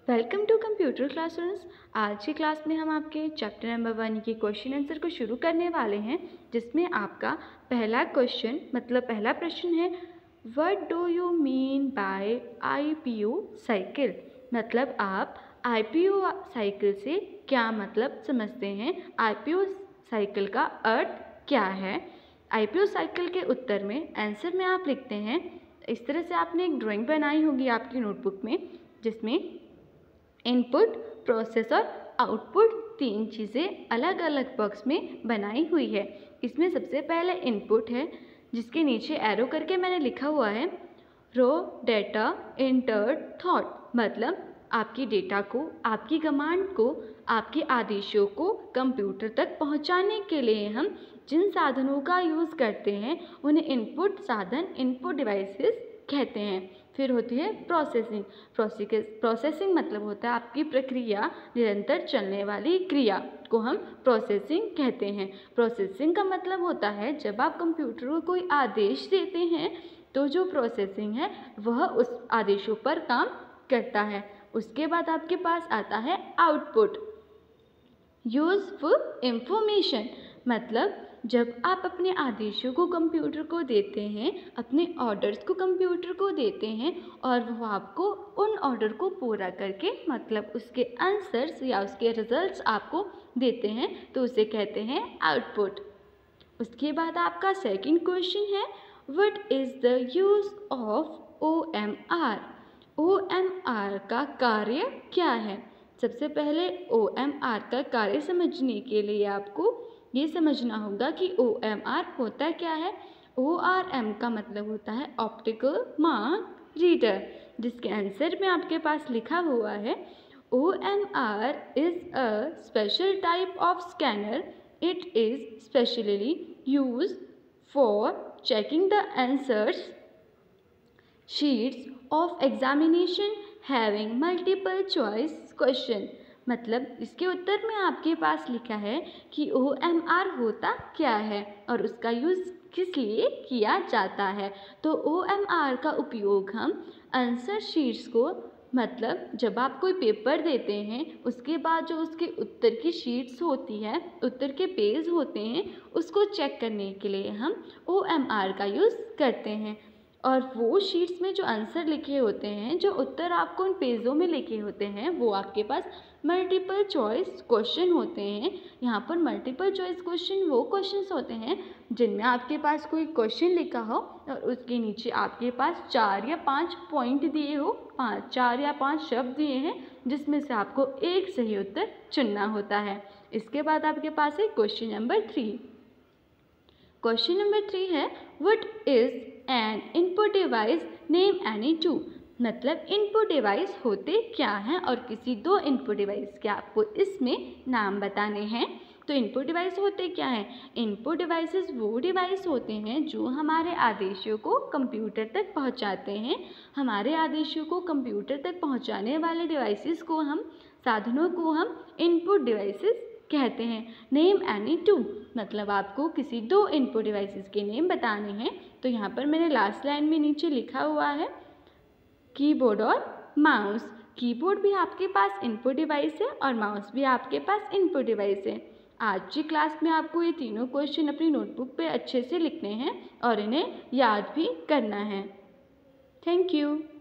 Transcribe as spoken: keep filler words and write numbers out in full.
Welcome to computer class students. आज की class में हम आपके चैप्टर नंबर वन के क्वेश्चन आंसर को शुरू करने वाले हैं, जिसमें आपका पहला क्वेश्चन मतलब पहला प्रश्न है, what do you mean by IPO cycle. मतलब आप आईपीओ साइकिल से क्या मतलब समझते हैं, आईपीओ साइकिल का अर्थ क्या है। आईपीओ साइकिल के उत्तर में आंसर में आप लिखते हैं, इस तरह से आपने एक ड्राइंग बनाई होगी आपकी नोटबुक में, जिसमें इनपुट, प्रोसेस और आउटपुट तीन चीज़ें अलग अलग बॉक्स में बनाई हुई है। इसमें सबसे पहले इनपुट है, जिसके नीचे एरो करके मैंने लिखा हुआ है रो डेटा इंटर्ड थॉट। मतलब आपकी डेटा को, आपकी कमांड को, आपके आदेशों को कंप्यूटर तक पहुंचाने के लिए हम जिन साधनों का यूज़ करते हैं उन्हें इनपुट साधन, इनपुट डिवाइसेस कहते हैं। फिर होती है प्रोसेसिंग। प्रोसेसिंग मतलब होता है आपकी प्रक्रिया, निरंतर चलने वाली क्रिया को हम प्रोसेसिंग कहते हैं। प्रोसेसिंग का मतलब होता है जब आप कंप्यूटर को कोई आदेश देते हैं तो जो प्रोसेसिंग है वह उस आदेशों पर काम करता है। उसके बाद आपके पास आता है आउटपुट, यूजफुल इंफॉर्मेशन। मतलब जब आप अपने आदेशों को कंप्यूटर को देते हैं, अपने ऑर्डर्स को कंप्यूटर को देते हैं और वह आपको उन ऑर्डर को पूरा करके मतलब उसके आंसर्स या उसके रिजल्ट्स आपको देते हैं, तो उसे कहते हैं आउटपुट। उसके बाद आपका सेकंड क्वेश्चन है, what is the use of O M R. O M R का कार्य क्या है। सबसे पहले ओ एम आर का कार्य समझने के लिए आपको ये समझना होगा कि ओ एम आर होता क्या है। ओ आर एम का मतलब होता है ऑप्टिकल मार्क रीडर, जिसके आंसर में आपके पास लिखा हुआ है O M R is a special type of scanner. It is specially used for checking the answers sheets of examination having multiple choice question. मतलब इसके उत्तर में आपके पास लिखा है कि ओ एम आर होता क्या है और उसका यूज़ किस लिए किया जाता है। तो ओ एम आर का उपयोग हम आंसर शीट्स को, मतलब जब आप कोई पेपर देते हैं उसके बाद जो उसके उत्तर की शीट्स होती है, उत्तर के पेज होते हैं, उसको चेक करने के लिए हम ओ एम आर का यूज़ करते हैं। और वो शीट्स में जो आंसर लिखे होते हैं, जो उत्तर आपको उन पेजों में लिखे होते हैं, वो आपके पास मल्टीपल चॉइस क्वेश्चन होते हैं। यहाँ पर मल्टीपल चॉइस क्वेश्चन वो क्वेश्चंस होते हैं जिनमें आपके पास कोई क्वेश्चन लिखा हो और उसके नीचे आपके पास चार या पांच पॉइंट दिए हो, पाँच चार या पांच शब्द दिए हैं, जिसमें से आपको एक सही उत्तर चुनना होता है। इसके बाद आपके पास है question number three. Question number three है, what is an input device, name any two. मतलब इनपुट डिवाइस होते क्या हैं और किसी दो इनपुट डिवाइस के आपको इसमें नाम बताने हैं। तो इनपुट डिवाइस होते क्या हैं। इनपुट डिवाइसेस वो डिवाइस होते हैं जो हमारे आदेशों को कंप्यूटर तक पहुंचाते हैं। हमारे आदेशों को कंप्यूटर तक पहुंचाने वाले डिवाइसेस को हम, साधनों को हम इनपुट डिवाइसेस कहते हैं। नेम एनी टू मतलब आपको किसी दो इनपुट डिवाइसेस के नेम बताने हैं। तो यहाँ पर मैंने लास्ट लाइन में नीचे लिखा हुआ है कीबोर्ड और माउस। कीबोर्ड भी आपके पास इनपुट डिवाइस है और माउस भी आपके पास इनपुट डिवाइस है। आज की क्लास में आपको ये तीनों क्वेश्चन अपनी नोटबुक पे अच्छे से लिखने हैं और इन्हें याद भी करना है। Thank you.